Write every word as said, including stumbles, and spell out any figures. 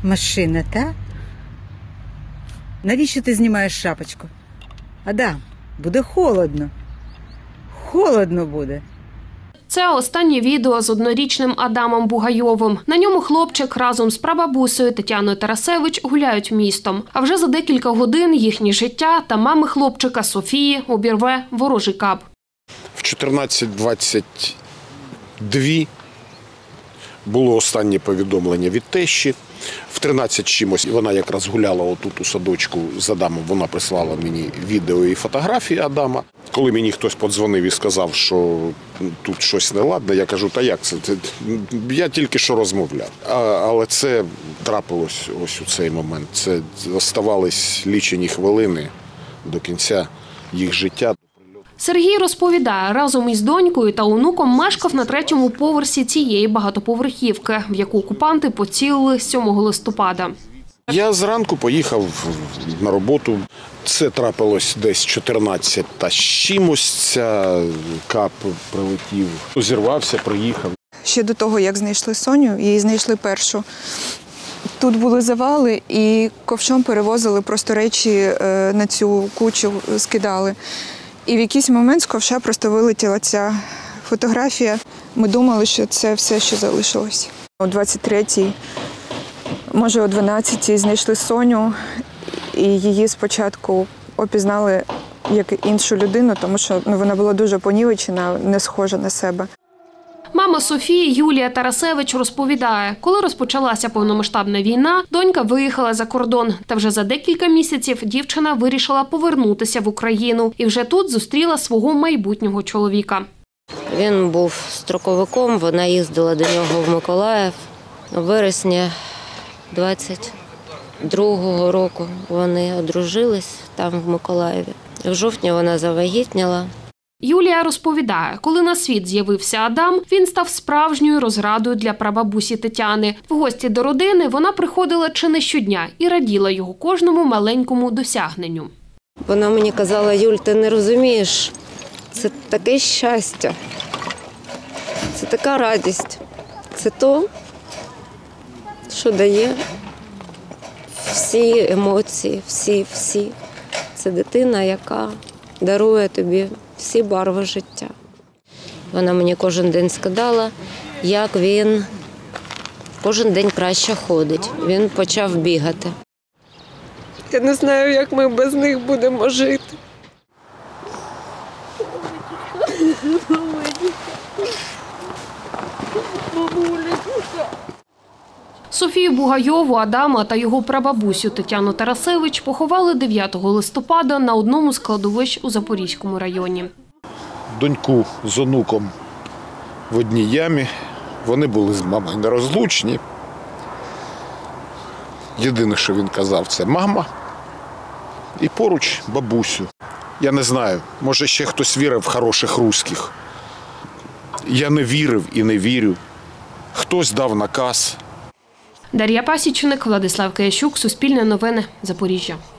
Машина, та? Навіщо ти знімаєш шапочку? Адам, буде холодно. Холодно буде. Це останнє відео з однорічним Адамом Бугайовим. На ньому хлопчик разом з прабабусею Тетяною Тарасевич гуляють містом. А вже за декілька годин їхнє життя та мами хлопчика Софії обірве ворожий кап. В чотирнадцять двадцять два було останнє повідомлення від тещі. В тринадцять чимось вона якраз гуляла отут у садочку з Адамом. Вона прислала мені відео і фотографії Адама. Коли мені хтось подзвонив і сказав, що тут щось неладне, я кажу, та як це? Я тільки що розмовляв. А, але це трапилось ось у цей момент. Це оставались лічені хвилини до кінця їх життя. Сергій розповідає, разом із донькою та онуком мешкав на третьому поверсі цієї багатоповерхівки, в яку окупанти поцілили сьомого листопада. Я зранку поїхав на роботу. Це трапилось десь чотирнадцять та з чимось. Ця кап прилетів. Зірвався, приїхав. Ще до того, як знайшли Соню, її знайшли першу. Тут були завали і ковшом перевозили просто речі на цю кучу, скидали. І в якийсь момент з ковша просто вилетіла ця фотографія. Ми думали, що це все, що залишилось. О двадцять третій, може о дванадцятій знайшли Соню, і її спочатку опізнали як іншу людину, тому що ну, вона була дуже понівечена, не схожа на себе. Мама Софії Юлія Тарасевич розповідає, коли розпочалася повномасштабна війна, донька виїхала за кордон. Та вже за декілька місяців дівчина вирішила повернутися в Україну. І вже тут зустріла свого майбутнього чоловіка. Він був строковиком, вона їздила до нього в Миколаїв. У вересні двадцять другого року вони одружились там в Миколаєві. В жовтні вона завагітніла. Юлія розповідає, коли на світ з'явився Адам, він став справжньою розрадою для прабабусі Тетяни. В гості до родини вона приходила чи не щодня і раділа його кожному маленькому досягненню. Вона мені казала, Юль, ти не розумієш, це таке щастя, це така радість, це то, що дає всі емоції, всі-всі. Це дитина, яка дарує тобі всі барви життя. Вона мені кожен день сказала, як він кожен день краще ходить. Він почав бігати. Я не знаю, як ми без них будемо жити. Софію Бугайову, Адама та його прабабусю Тетяну Тарасевич поховали дев'ятого листопада на одному з кладовищ у Запорізькому районі. Доньку з онуком в одній ямі. Вони були з мамою нерозлучні. Єдине, що він казав, це мама і поруч бабусю. Я не знаю, може ще хтось вірив в хороших русських. Я не вірив і не вірю. Хтось дав наказ. Дар'я Пасічник, Владислав Киящук, Суспільне новини, Запоріжжя.